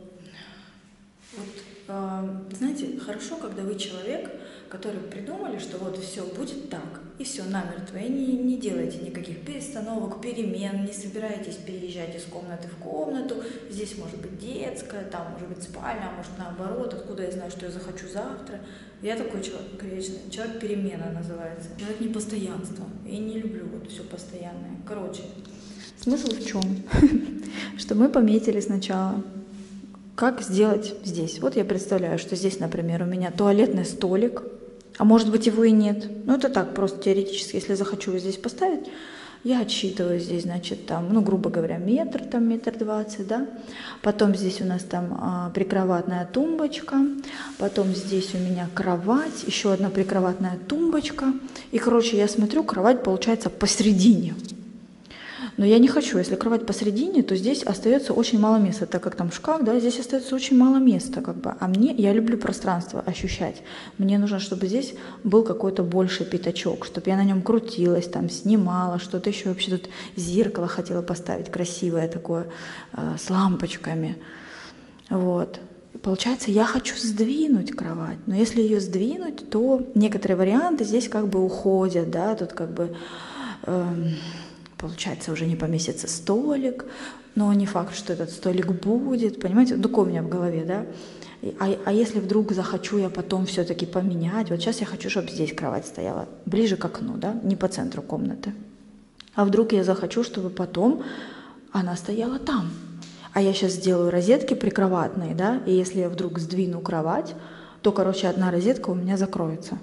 S3: Вот, знаете, хорошо, когда вы человек, который придумали, что вот все будет так, и все намертво, и не, не делайте никаких перестановок, перемен, не собирайтесь переезжать из комнаты в комнату, здесь может быть детская, там может быть спальня, а может наоборот, откуда я знаю, что я захочу завтра. Я такой человек, конечно, человек перемена называется, человек непостоянства, я не люблю вот все постоянное. Короче.
S1: Смысл в чем? Что мы пометили сначала, как сделать здесь. Вот я представляю, что здесь, например, у меня туалетный столик, а может быть его и нет. Ну это так, просто теоретически, если захочу его здесь поставить, я отсчитываю здесь, значит, там, ну, грубо говоря, метр, там, метр двадцать, да. Потом здесь у нас там а, прикроватная тумбочка, потом здесь у меня кровать, еще одна прикроватная тумбочка. И, короче, я смотрю, кровать получается посередине. Но я не хочу, если кровать посередине, то здесь остается очень мало места, так как там шкаф, да, здесь остается очень мало места, как бы. А мне, я люблю пространство ощущать. Мне нужно, чтобы здесь был какой-то больший пятачок, чтобы я на нем крутилась, там, снимала, что-то еще. Вообще тут зеркало хотела поставить красивое такое, э, с лампочками. Вот. Получается, я хочу сдвинуть кровать, но если ее сдвинуть, то некоторые варианты здесь как бы уходят, да, тут как бы, э, получается, уже не поместится столик, но не факт, что этот столик будет, понимаете, такое у меня в голове, да, а, а если вдруг захочу я потом все-таки поменять, вот сейчас я хочу, чтобы здесь кровать стояла ближе к окну, да, не по центру комнаты, а вдруг я захочу, чтобы потом она стояла там. А я сейчас сделаю розетки прикроватные, да, и если я вдруг сдвину кровать, то, короче, одна розетка у меня закроется.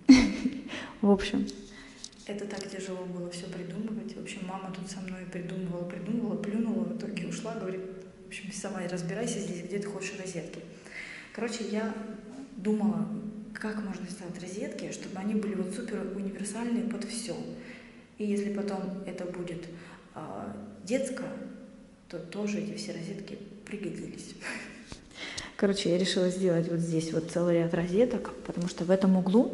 S1: В общем, это так тяжело было все придумывать. В общем, мама тут со мной придумывала, придумывала, плюнула, в итоге ушла, говорит, в общем, сама разбирайся здесь, где ты хочешь розетки. Короче, я думала, как можно сделать розетки, чтобы они были вот супер универсальные под все. И если потом это будет э, детская, то тоже эти все розетки пригодились. Короче, я решила сделать вот здесь вот целый ряд розеток, потому что в этом углу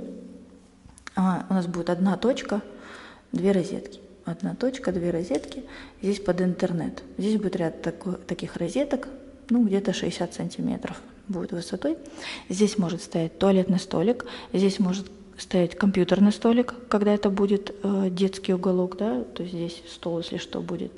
S1: а, у нас будет одна точка, две розетки. Одна точка, две розетки. Здесь под интернет. Здесь будет ряд тако, таких розеток, ну, где-то шестьдесят сантиметров будет высотой. Здесь может стоять туалетный столик, здесь может стоять компьютерный столик, когда это будет э, детский уголок, да, то есть здесь стол, если что, будет.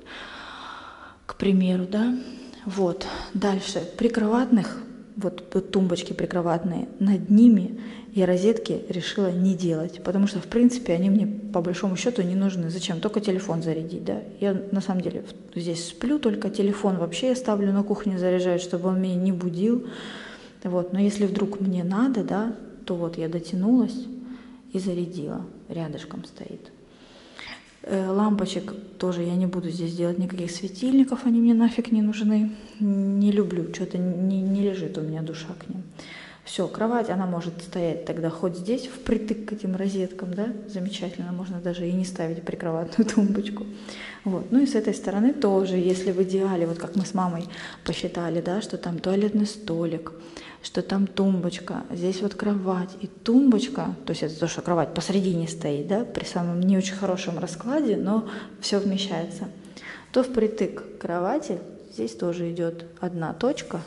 S1: К примеру, да, вот, дальше, прикроватных, вот, вот тумбочки прикроватные, над ними я розетки решила не делать, потому что, в принципе, они мне, по большому счету, не нужны. Зачем? Только телефон зарядить, да. Я, на самом деле, здесь сплю, только телефон вообще я ставлю на кухне заряжать, чтобы он меня не будил, вот, но если вдруг мне надо, да, то вот я дотянулась и зарядила, рядышком стоит. Лампочек тоже я не буду здесь делать никаких светильников, они мне нафиг не нужны. Не люблю, что-то не, не лежит у меня душа к ним. Все, кровать, она может стоять тогда хоть здесь, впритык к этим розеткам, да, замечательно, можно даже и не ставить прикроватную тумбочку. Вот. Ну и с этой стороны тоже, если в идеале, вот как мы с мамой посчитали, да, что там туалетный столик, что там тумбочка, здесь вот кровать и тумбочка, то есть это то, что кровать посередине стоит, да, при самом не очень хорошем раскладе, но все вмещается, то впритык к кровати здесь тоже идет одна точка,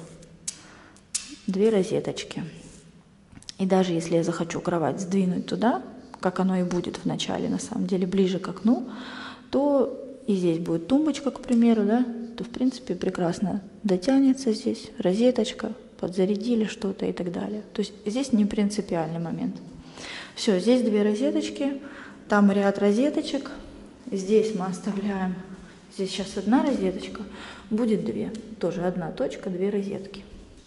S1: две розеточки. И даже если я захочу кровать сдвинуть туда, как оно и будет в начале, на самом деле, ближе к окну, то и здесь будет тумбочка, к примеру, да, то в принципе прекрасно дотянется здесь розеточка, подзарядили что-то и так далее. То есть здесь не принципиальный момент. Все, здесь две розеточки, там ряд розеточек, здесь мы оставляем, здесь сейчас одна розеточка, будет две, тоже одна точка, две розетки.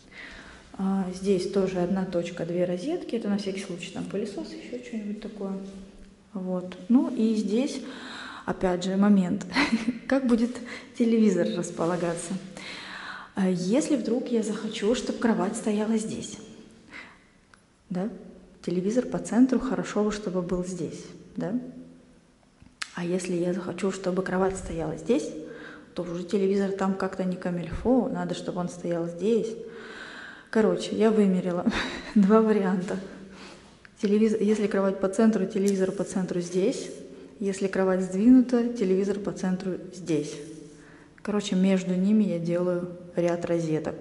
S1: А здесь тоже одна точка, две розетки, это на всякий случай, там пылесос, еще что-нибудь такое. Вот. Ну и здесь, опять же, момент, как будет телевизор располагаться. Если вдруг я захочу, чтобы кровать стояла здесь, да, телевизор по центру, хорошо бы, чтобы был здесь, да. А если я захочу, чтобы кровать стояла здесь, то уже телевизор там как-то не камильфо, надо, чтобы он стоял здесь. Короче, я вымерила два варианта. Телевизор, если кровать по центру, телевизор по центру здесь. Если кровать сдвинута, телевизор по центру здесь. Короче, между ними я делаю ряд розеток.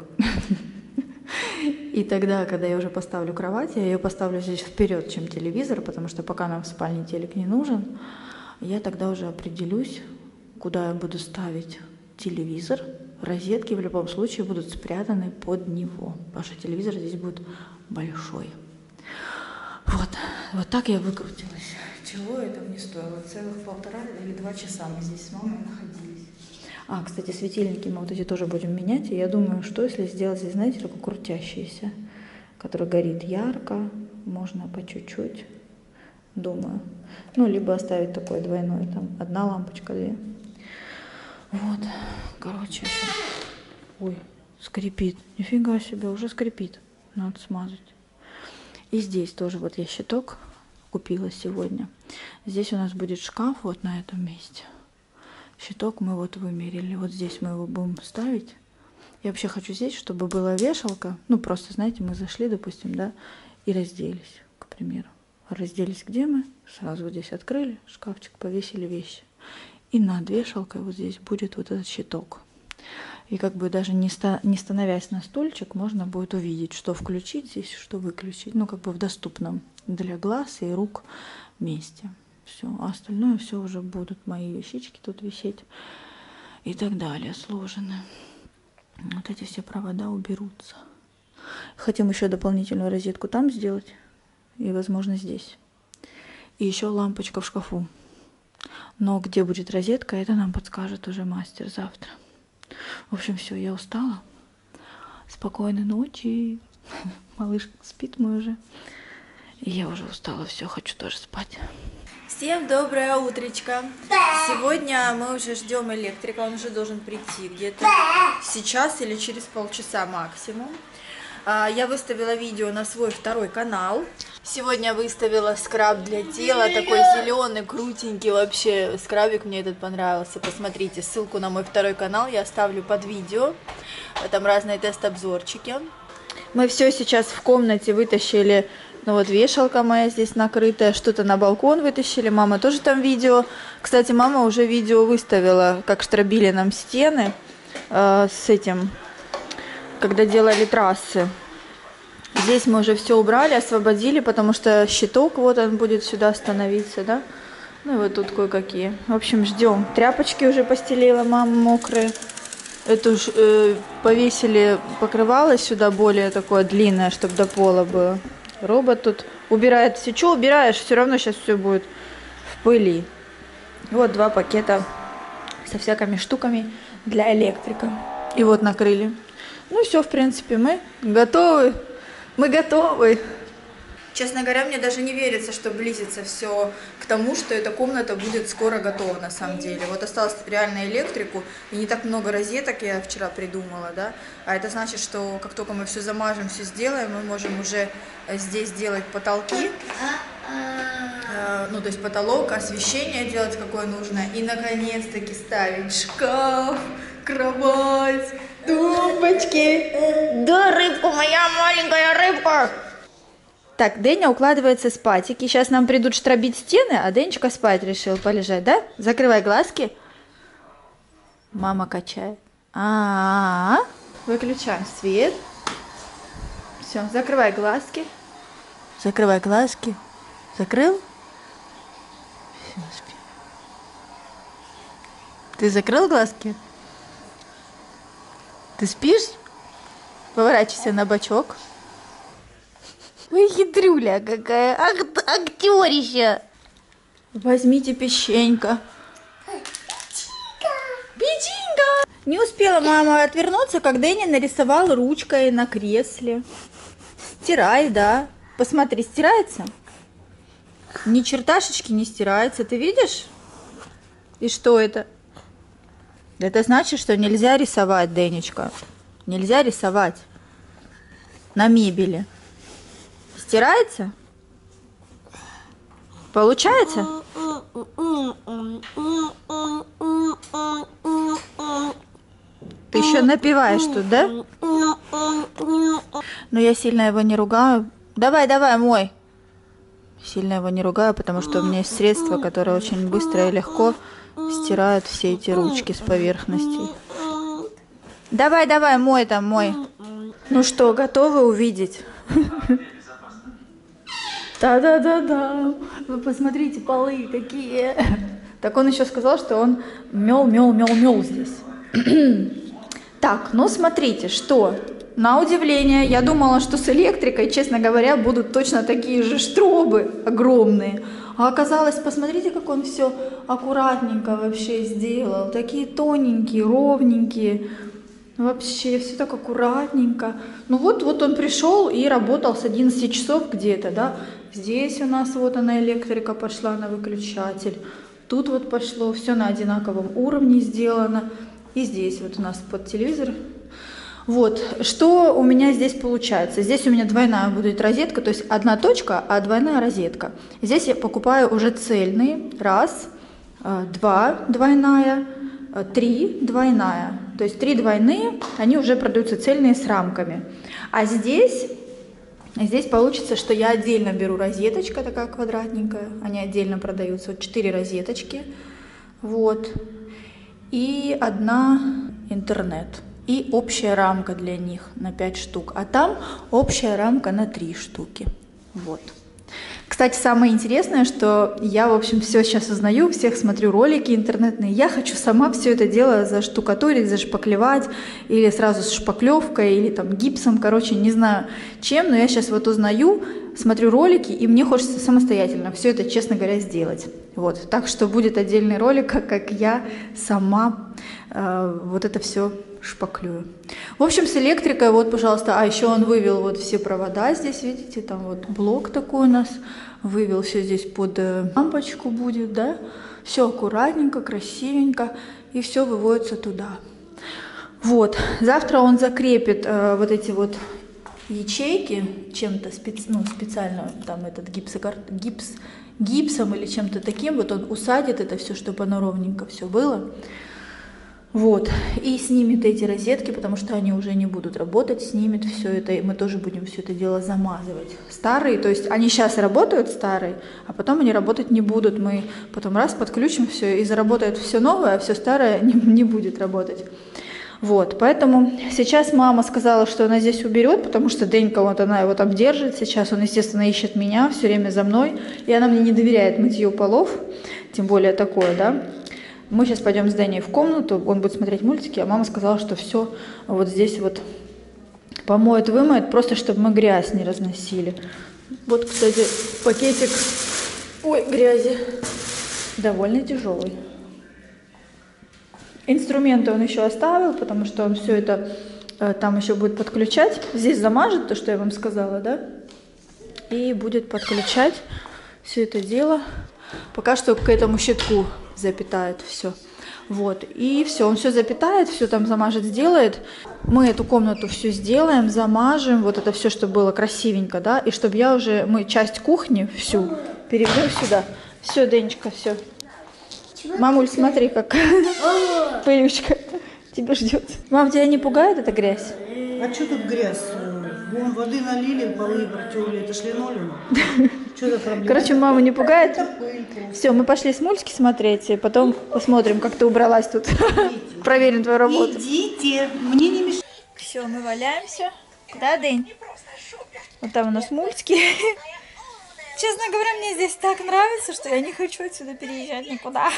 S1: И тогда, когда я уже поставлю кровать, я ее поставлю здесь вперед, чем телевизор, потому что пока нам в спальне телек не нужен, я тогда уже определюсь, куда я буду ставить телевизор. Розетки в любом случае будут спрятаны под него, потому что телевизор здесь будет большой. Вот, вот так я выкрутилась. Чего это мне стоило? Целых полтора или два часа мы здесь с мамой находились. А, кстати, светильники мы вот эти тоже будем менять. И я думаю, что если сделать здесь, знаете, такой крутящийся, который горит ярко, можно по чуть-чуть, думаю. Ну, либо оставить такой двойной, там, одна лампочка, две. Вот, короче, еще... Ой, скрипит. Нифига себе, уже скрипит. Надо смазать. И здесь тоже вот я щиток купила сегодня. Здесь у нас будет шкаф вот на этом месте. Щиток мы вот вымерили. Вот здесь мы его будем ставить. Я вообще хочу здесь, чтобы была вешалка. Ну, просто, знаете, мы зашли, допустим, да, и разделись, к примеру. Разделись где мы? Сразу вот здесь открыли, шкафчик, повесили вещи. И над вешалкой вот здесь будет вот этот щиток. И как бы даже не, ста не становясь на стульчик, можно будет увидеть, что включить здесь, что выключить. Ну, как бы в доступном для глаз и рук месте. Все, а остальное все уже будут мои вещички тут висеть и так далее, сложены. Вот эти все провода уберутся. Хотим еще дополнительную розетку там сделать и, возможно, здесь. И еще лампочка в шкафу. Но где будет розетка, это нам подскажет уже мастер завтра. В общем, все, я устала. Спокойной ночи. Малыш спит мой уже. И я уже устала, все, хочу тоже спать.
S3: Всем доброе утречко. Сегодня мы уже ждем электрика, он уже должен прийти где-то сейчас или через полчаса максимум. Я выставила видео на свой второй канал. Сегодня выставила скраб для тела, такой зеленый, крутенький вообще. Скрабик мне этот понравился. Посмотрите, ссылку на мой второй канал я оставлю под видео. Там разные тест-обзорчики. Мы все сейчас в комнате вытащили. Ну вот вешалка моя здесь накрытая, что-то на балкон вытащили. Мама тоже там видео. Кстати, мама уже видео выставила, как штробили нам стены э, с этим, когда делали трассы. Здесь мы уже все убрали, освободили, потому что щиток, вот он будет сюда становиться, да. Ну и вот тут кое-какие. В общем, ждем. Тряпочки уже постелила мама мокрые. Эту ж, э, повесили покрывало сюда более такое длинное, чтобы до пола было. Робот тут убирает все. Что убираешь? Все равно сейчас все будет в пыли. Вот два пакета со всякими штуками для электрика. И вот накрыли. Ну все, в принципе, мы готовы. Мы готовы. Честно говоря, мне даже не верится, что близится все к тому, что эта комната будет скоро готова на самом деле. Вот осталось реально электрику, и не так много розеток я вчера придумала, да. А это значит, что как только мы все замажем, все сделаем, мы можем уже здесь делать потолки. Ну, то есть потолок, освещение делать какое нужно. И наконец-таки ставить шкаф, кровать, тумбочки. Да, рыбка моя, маленькая рыбка. Так, Дэня укладывается спать. И сейчас нам придут штробить стены, а Денечка спать решил полежать, да? Закрывай глазки. Мама качает. А-а-а. Выключаем свет. Все, закрывай глазки. Закрывай глазки. Закрыл? Все, спи. Ты закрыл глазки? Ты спишь? Поворачивайся на бочок. Ой, хитрюля какая, ак актерища. Возьмите печенька. Печенька. Не успела мама отвернуться, как Дэнни нарисовал ручкой на кресле. Стирай, да. Посмотри, стирается? Ни черташечки не стирается, ты видишь? И что это? Это значит, что нельзя рисовать, Дэнечка. Нельзя рисовать на мебели. Стирается? Получается? Ты еще напеваешь тут, да? Но я сильно его не ругаю. Давай, давай, мой. Сильно его не ругаю, потому что у меня есть средство, которое очень быстро и легко стирает все эти ручки с поверхностей. Давай, давай, мой там, мой. Ну что, готовы увидеть? Да-да-да-да. Вы посмотрите, полы какие. Так он еще сказал, что он мел, мел, мел, мел здесь. Так, ну смотрите, что? На удивление, я думала, что с электрикой, честно говоря, будут точно такие же штробы огромные. А оказалось, посмотрите, как он все аккуратненько вообще сделал. Такие тоненькие, ровненькие. Вообще все так аккуратненько. Ну вот, вот он пришел и работал с одиннадцати часов где-то, да. Здесь у нас вот она электрика пошла на выключатель. Тут вот пошло, все на одинаковом уровне сделано. И здесь вот у нас под телевизор. Вот, что у меня здесь получается? Здесь у меня двойная будет розетка, то есть одна точка, а двойная розетка. Здесь я покупаю уже цельные. Раз, два, двойная.
S1: три двойная. То есть три двойные, они уже продаются цельные с рамками. А здесь, здесь получится, что я отдельно беру розеточка такая квадратненькая. Они отдельно продаются. Вот четыре розеточки. Вот. И одна интернет. И общая рамка для них на пять штук. А там общая рамка на три штуки. Вот. Кстати, самое интересное, что я, в общем, все сейчас узнаю, всех смотрю ролики интернетные. Я хочу сама все это дело заштукатурить, зашпаклевать, или сразу с шпаклевкой, или там гипсом, короче, не знаю чем, но я сейчас вот узнаю, смотрю ролики, и мне хочется самостоятельно все это, честно говоря, сделать. Вот, так что будет отдельный ролик, как, как я сама э, вот это все шпаклюю. В общем, с электрикой, вот, пожалуйста, а еще он вывел вот все провода здесь, видите, там вот блок такой у нас, вывел все здесь под лампочку будет, да, все аккуратненько, красивенько, и все выводится туда. Вот, завтра он закрепит э, вот эти вот ячейки чем-то специ, ну, специально, там этот гипсокар... гипс, гипсом или чем-то таким, вот он усадит это все, чтобы оно ровненько все было. Вот, и снимет эти розетки, потому что они уже не будут работать, снимет все это, и мы тоже будем все это дело замазывать. Старые, то есть они сейчас работают старые, а потом они работать не будут. Мы потом раз подключим все, и заработает все новое, а все старое не, не будет работать. Вот, поэтому сейчас мама сказала, что она здесь уберет, потому что Денька, вот она его там держит сейчас, он, естественно, ищет меня все время за мной, и она мне не доверяет мытью полов, тем более такое, да. Мы сейчас пойдем с Дэней в комнату, он будет смотреть мультики, а мама сказала, что все вот здесь вот помоет, вымоет, просто чтобы мы грязь не разносили. Вот, кстати, пакетик, ой, грязи, довольно тяжелый. Инструменты он еще оставил, потому что он все это э, там еще будет подключать. Здесь замажет то, что я вам сказала, да, и будет подключать все это дело. Пока что к этому щитку запитает все. Вот, и все, он все запитает, все там замажет, сделает. Мы эту комнату все сделаем, замажем, вот это все, чтобы было красивенько, да, и чтобы я уже, мы часть кухни всю переведу сюда. Все, Денечка, все. Мамуль, смотри, как пылючка тебя ждет. Мам, тебя не пугает эта грязь?
S2: А что тут грязь? Вон воды налили, полы протерли, это ж линолеум. Что за проблема?
S1: Короче, маму не пугает? Все, мы пошли с мультики смотреть, и потом посмотрим, как ты убралась тут. Проверим твою работу.
S2: Идите, мне не мешайте.
S1: Все, мы валяемся. Да, Дэнь? Вот там у нас мультики. Честно говоря, мне здесь так нравится, что я не хочу отсюда переезжать никуда.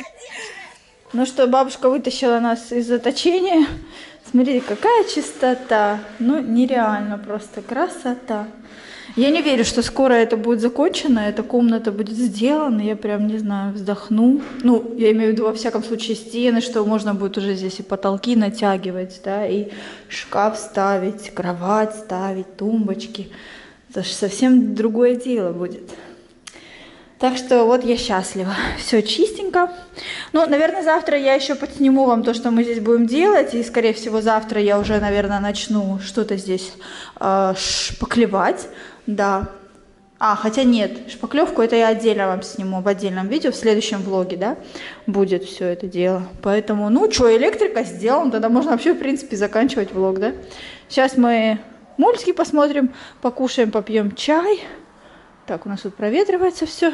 S1: Ну что, бабушка вытащила нас из заточения. Смотрите, какая чистота. Ну, нереально просто. Красота. Я не верю, что скоро это будет закончено, эта комната будет сделана. Я прям, не знаю, вздохну. Ну, я имею в виду, во всяком случае, стены, что можно будет уже здесь и потолки натягивать, да, и шкаф ставить, кровать ставить, тумбочки. Это же совсем другое дело будет. Так что вот я счастлива. Все чистенько. Ну, наверное, завтра я еще подсниму вам то, что мы здесь будем делать. И, скорее всего, завтра я уже, наверное, начну что-то здесь э, шпаклевать. Да. А, хотя нет, шпаклевку это я отдельно вам сниму в отдельном видео. В следующем влоге, да, будет все это дело. Поэтому, ну, что, электрика сделана, тогда можно вообще, в принципе, заканчивать влог, да. Сейчас мы мультики посмотрим, покушаем, попьем чай. Так, у нас тут проветривается все.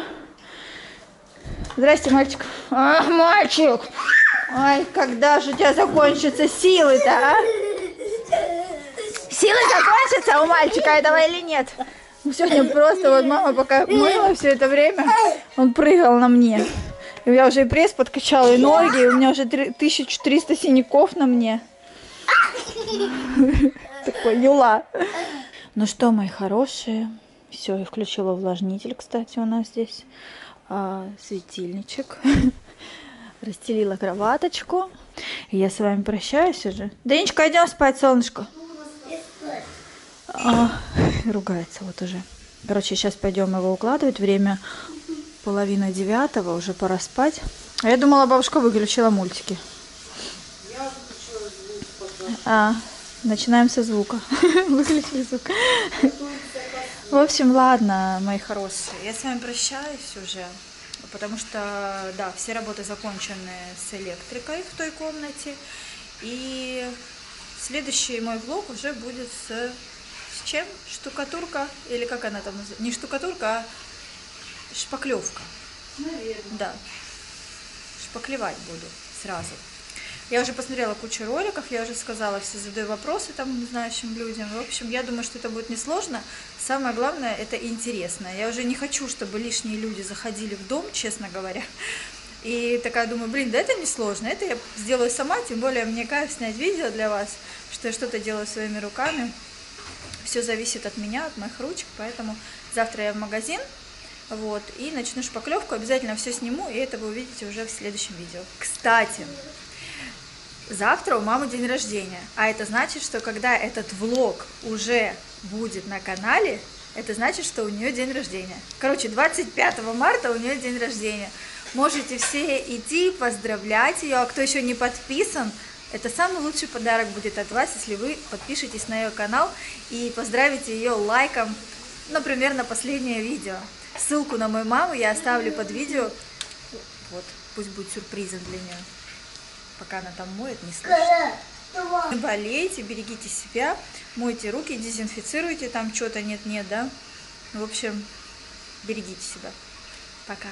S1: Здрасте, мальчик. А, мальчик! Ай, когда же у тебя закончатся силы-то, а? Силы закончатся у мальчика этого или нет? Ну, сегодня просто вот мама пока мыла все это время, он прыгал на мне. И я уже и пресс подкачала, и ноги, и у меня уже тысяча триста синяков на мне. Такой юла. Ну что, мои хорошие, все, я включила увлажнитель, кстати, у нас здесь. А, светильничек. Расстелила кроваточку. И я с вами прощаюсь уже. Денечка, идем спать, солнышко. А, ругается вот уже. Короче, сейчас пойдем его укладывать. Время половина девятого, уже пора спать. А я думала, бабушка выключила мультики. А, начинаем со звука. Выключили звук. В общем, ладно, мои хорошие. Я с вами прощаюсь уже. потому что, да, все работы закончены с электрикой в той комнате, и следующий мой влог уже будет с, с чем? Штукатурка, или как она там называется? Не штукатурка, а шпаклевка.
S4: Наверное.
S1: Да, шпаклевать буду сразу. Я уже посмотрела кучу роликов, я уже сказала, все задаю вопросы там знающим людям. В общем, я думаю, что это будет несложно. Самое главное, это интересно. Я уже не хочу, чтобы лишние люди заходили в дом, честно говоря. И такая думаю, блин, да это несложно, это я сделаю сама, тем более мне кайф снять видео для вас, что я что-то делаю своими руками. Все зависит от меня, от моих ручек, поэтому завтра я в магазин, вот, и начну шпаклевку, обязательно все сниму, и это вы увидите уже в следующем видео. Кстати, завтра у мамы день рождения, а это значит, что когда этот влог уже будет на канале, это значит, что у нее день рождения. Короче, двадцать пятого марта у нее день рождения. Можете все идти, поздравлять ее, а кто еще не подписан, это самый лучший подарок будет от вас, если вы подпишетесь на ее канал и поздравите ее лайком, например, на последнее видео. Ссылку на мою маму я оставлю под видео, вот, пусть будет сюрпризом для нее. Пока она там моет, не слышно. Не болейте, берегите себя, мойте руки, дезинфицируйте, там что-то нет-нет, да? В общем, берегите себя. Пока.